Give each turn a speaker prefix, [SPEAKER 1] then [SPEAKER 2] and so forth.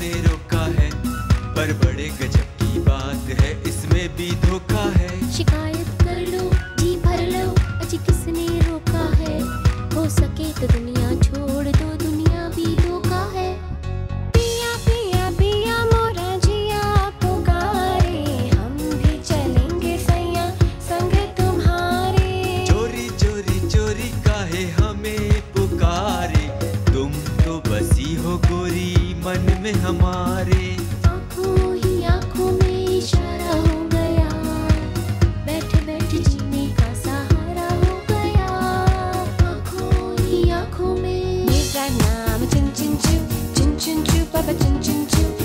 [SPEAKER 1] किसने रोका है, पर बड़े गजब की बात है, इसमें भी धोखा है।
[SPEAKER 2] शिकायत कर लो, जी भर लो, अजी किसने रोका है, हो सके तो दुनिया छोड़ दो, दुनिया भी धोखा है। पिया पिया पिया मोरा जिया पुकारे, हम भी चलेंगे सैया संग तुम्हारे।
[SPEAKER 1] चोरी चोरी चोरी काहे हमें पुकारे, तुम तो बसी हो गोरी मन में हमारे।
[SPEAKER 2] आँखों ही आँखों में इशारा हो गया, बैठे बैठे जीने का सहारा हो गया। आँखों ही आँखों में मेरा नाम चुन चुन चू, चुन चुन चू, पापा चुन चुन चू।